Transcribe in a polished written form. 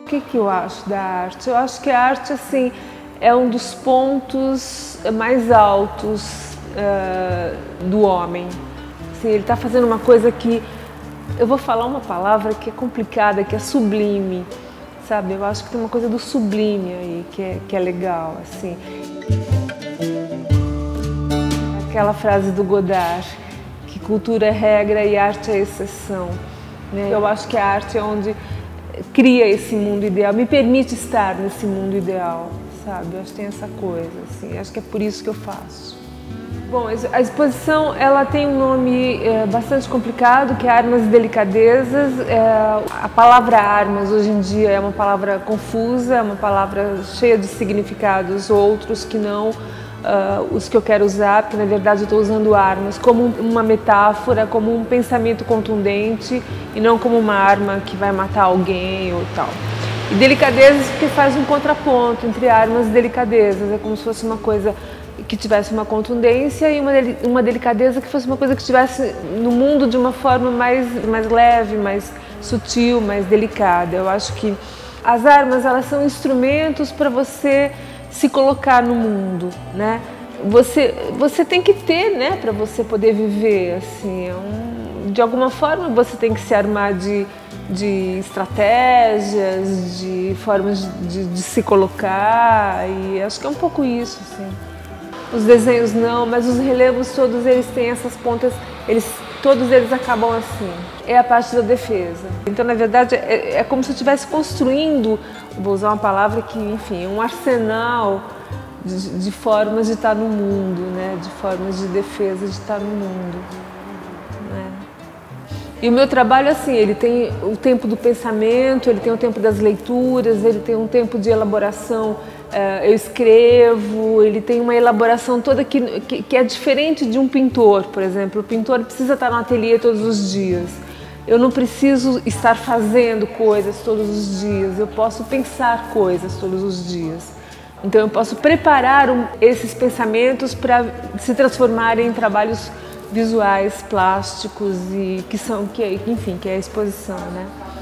O que eu acho da arte? Eu acho que a arte, assim, é um dos pontos mais altos do homem. Assim, ele está fazendo uma coisa que, eu vou falar uma palavra que é complicada, que é sublime, sabe? Eu acho que tem uma coisa do sublime aí, que é legal, assim. Aquela frase do Godard, que cultura é regra e arte é exceção, né? Eu acho que a arte é onde cria esse mundo ideal, me permite estar nesse mundo ideal, sabe? Eu acho que tem essa coisa, assim, acho que é por isso que eu faço. Bom, a exposição, ela tem um nome bastante complicado, que é Armas e Delicadezas. A palavra armas, hoje em dia, é uma palavra confusa, é uma palavra cheia de significados outros que não os que eu quero usar, porque na verdade eu estou usando armas como uma metáfora, como um pensamento contundente e não como uma arma que vai matar alguém ou tal. E delicadezas porque faz um contraponto entre armas e delicadezas, é como se fosse uma coisa que tivesse uma contundência e uma delicadeza que fosse uma coisa que estivesse no mundo de uma forma mais leve, mais sutil, mais delicada. Eu acho que as armas, elas são instrumentos para você se colocar no mundo, né? Você tem que ter, né, para você poder viver, assim, de alguma forma você tem que se armar de estratégias, de formas de se colocar, e acho que é um pouco isso, assim. Os desenhos não, mas os relevos todos eles têm essas pontas, todos eles acabam assim. É a parte da defesa. Então, na verdade, é como se eu estivesse construindo, vou usar uma palavra que, enfim, um arsenal de formas de estar no mundo, né? De formas de defesa de estar no mundo. Né? E o meu trabalho, assim, ele tem o tempo do pensamento, ele tem o tempo das leituras, ele tem um tempo de elaboração. Eu escrevo, ele tem uma elaboração toda que é diferente de um pintor, por exemplo. O pintor precisa estar no ateliê todos os dias. Eu não preciso estar fazendo coisas todos os dias, eu posso pensar coisas todos os dias. Então eu posso preparar esses pensamentos para se transformarem em trabalhos visuais, plásticos, e enfim, que é a exposição, né?